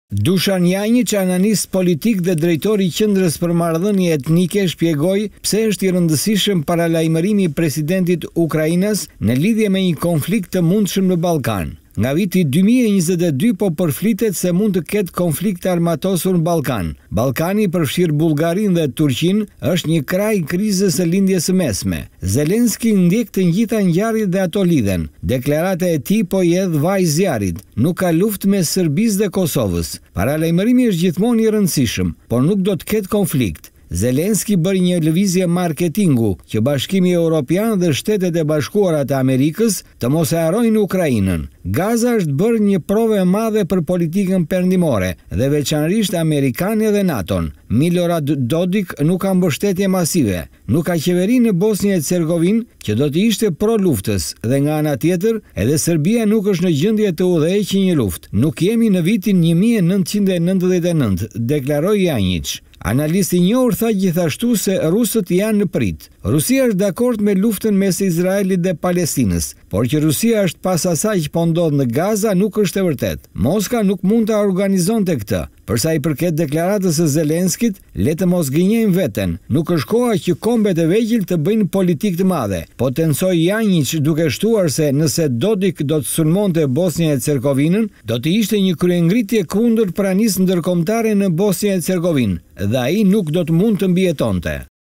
Dušan Janjić, analist politik dhe drejtori i Qendrës për Marrëdhënie Etnike, shpjegoi pse është i rëndësishëm paralajmërimi i presidentit Ukrainës në lidhje me një konflikt të mundshëm në Ballkan. Nga viti 2022 po përflitet se mund të ketë konflikt armatosur në Ballkan. Ballkani përfshir Bullgarinë dhe Turqinë është një kraj i krizës së lindjes së mesme. Zelenski ndjek të njëjta ngjarje dhe ato lidhen. Deklarata e tij po i hedh vaj zjarrit. Nuk ka luftë mes Serbisë dhe Kosovës. Paralajmërimi është gjithmonë i rëndësishëm, por nuk do të ketë konflikt. Zelenski bëri një lëvizje marketingu që Bashkimi Evropian dhe Shtetet e Bashkuara të Amerikës të mos e harrojnë Ukrainën. Gaza është bërë një provë e madhe për politikën perëndimore dhe veçanërisht amerikanë dhe NATO-n. Milorad Dodik nuk ka mbështetje masive, nuk ka qeveri në Bosnjë e Hercegovinë që do të ishte pro luftës dhe nga ana tjetër edhe Serbia nuk është në gjendje të udhëheqë një luftë. Nuk jemi në vitin 1999, deklaroi Janjić. Analisti i njohur tha gjithashtu se rusët janë në prit. Rusia është dakord me luftën mes Izraelit dhe Palestinës, por që Rusia është pas asaj që po ndodh në Gaza nuk është e vërtet. Moska nuk mund ta organizonte këtë. Për sa i përket deklaratës së Zelenskit, le të mos gënjejmë veten. Nuk është koha që kombet e vegjël të bëjnë politikë të madhe. Po tensoi Janjić duke shtuar se nëse Dodik do të sulmonte Bosnjë e Hercegovinën, do të ishte një kryengritje kundër pranisë ndërkombëtare në Bosnjë e Hercegovinë dhe ai nuk do të mund të mbijetonte.